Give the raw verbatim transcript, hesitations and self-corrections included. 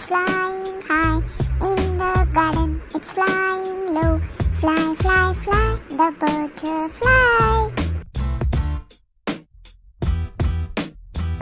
flying high. In the garden, it's flying low. Fly, fly, fly, the butterfly.